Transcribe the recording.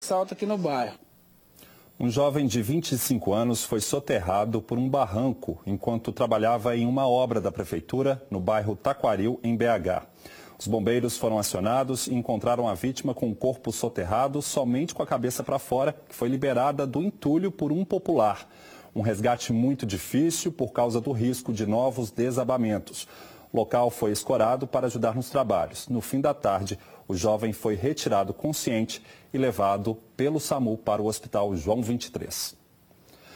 assalto aqui no bairro. Um jovem de 25 anos foi soterrado por um barranco enquanto trabalhava em uma obra da prefeitura no bairro Taquaril, em BH. Os bombeiros foram acionados e encontraram a vítima com o corpo soterrado somente com a cabeça para fora, que foi liberada do entulho por um popular. Um resgate muito difícil por causa do risco de novos desabamentos. O local foi escorado para ajudar nos trabalhos. No fim da tarde, o jovem foi retirado consciente e levado pelo SAMU para o Hospital João 23.